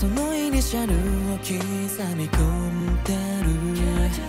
そのイニシャルを刻み込んでる。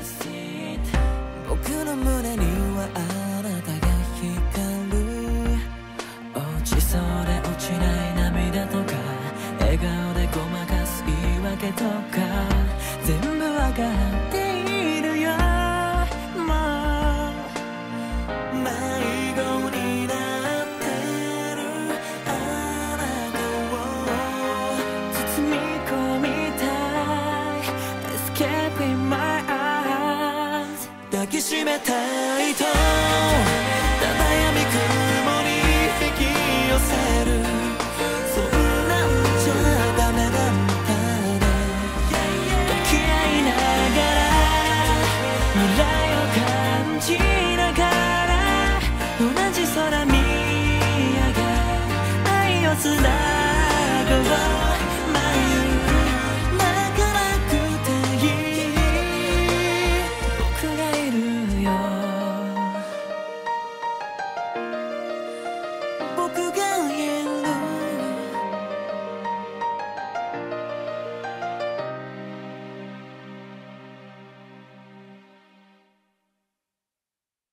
僕の胸にはあなたが光る。落ちそうで落ちない涙とか、笑顔でごまかす言い訳とか、全部わかっているよ。もう迷子になってるあなたを包み込みたい Escape in my arms 抱きしめたいとただ闇雲に引き寄せ